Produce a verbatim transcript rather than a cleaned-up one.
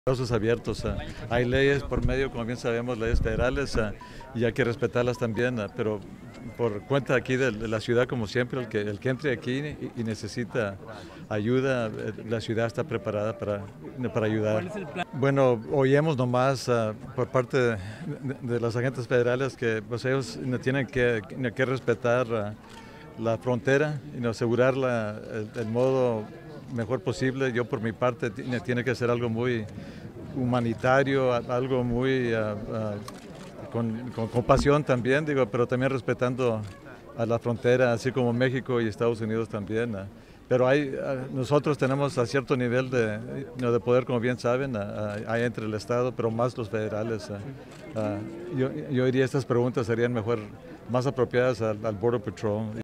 Brazos abiertos. Uh, hay leyes por medio, como bien sabemos, leyes federales uh, y hay que respetarlas también, uh, pero por cuenta aquí de, de la ciudad, como siempre, el que, el que entre aquí y, y necesita ayuda, la ciudad está preparada para, para ayudar. Bueno, oímos nomás uh, por parte de, de, de los agentes federales que pues, ellos no tienen que, que respetar uh, la frontera y no asegurar la, el, el modo mejor posible. Yo por mi parte tiene que ser algo muy humanitario, algo muy uh, uh, con, con compasión también, digo, pero también respetando a la frontera, así como México y Estados Unidos también. Uh, pero hay, uh, nosotros tenemos a cierto nivel de, de poder, como bien saben, uh, hay entre el Estado, pero más los federales. Uh, uh, yo, yo diría estas preguntas serían mejor, más apropiadas al, al Border Patrol.